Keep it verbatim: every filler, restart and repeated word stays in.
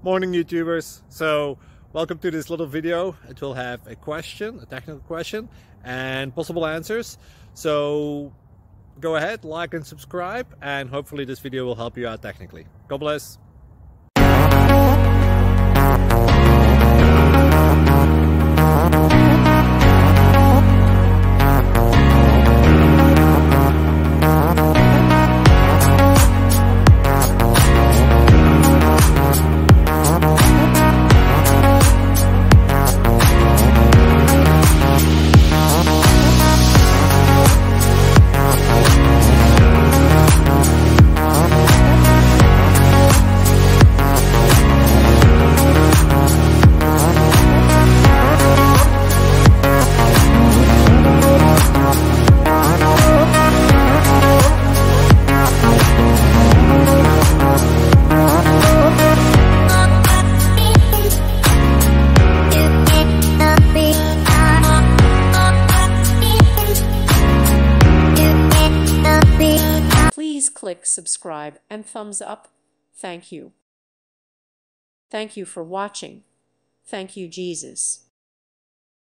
Morning YouTubers. So welcome to this little video. It will have a question, a technical question, and possible answers. So go ahead, like and subscribe, and hopefully this video will help you out technically. God bless. Please click subscribe and thumbs up. Thank you. Thank you for watching. Thank you, Jesus.